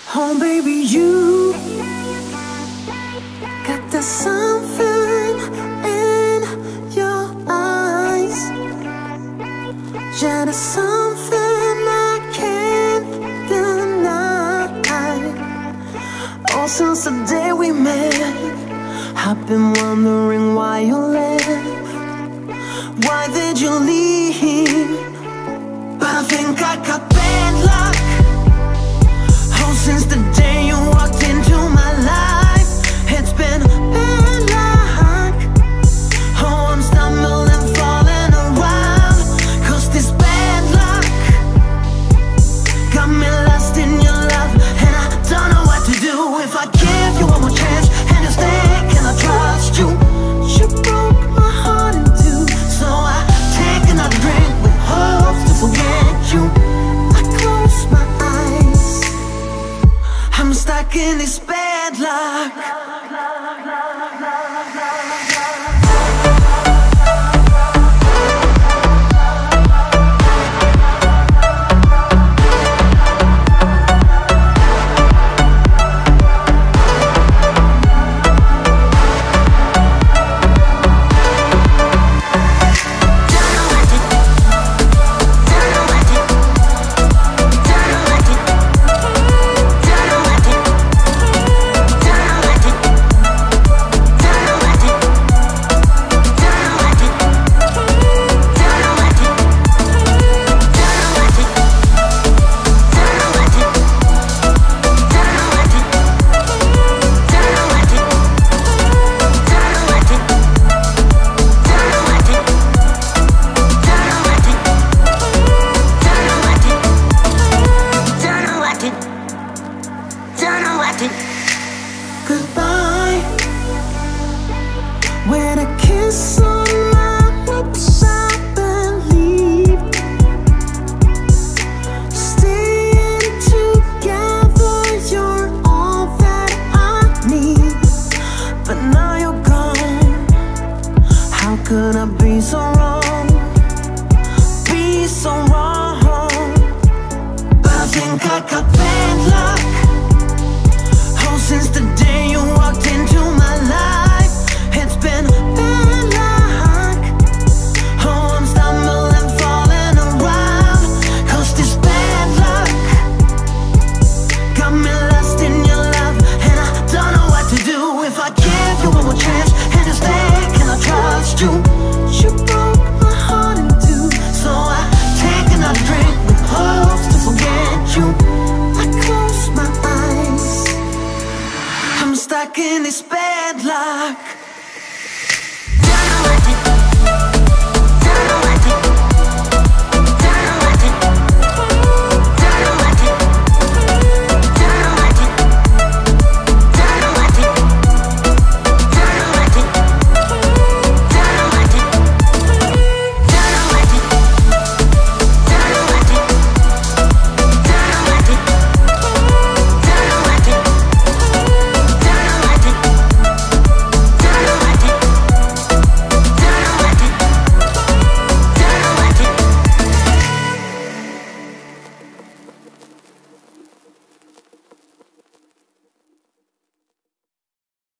Oh baby, you got that something in your eyes. Yeah, there's something I can't deny. Oh, since the day we met, I've been wondering why you left. Why did you leave? But I think I got bad luck. Oh, since the day you walked into my life, it's been bad luck. Oh, I'm stumbling, falling around, 'cause this bad luck got me lost in your love, and I don't know what to do. If I give you one more chance and you stay, can I trust you? You broke my heart in two, so I take another drink with hopes to forget you. I close my eyes, I'm stuck in this bad luck. Goodbye, with a kiss on my lips, I believe. Staying together, you're all that I need. But now you're gone, how could I be so wrong? Be so wrong. But I think I got bad luck. Oh, since the day you walked into my life, it's been bad luck. Oh, I'm stumbling, falling around, 'cause this bad luck got me lost in your love, and I don't know what to do. If I give you one more chance and you stay, can I trust you? You broke my heart in two, so I take another drink with hopes to forget you. I close my eyes, I'm stuck in this bad luck.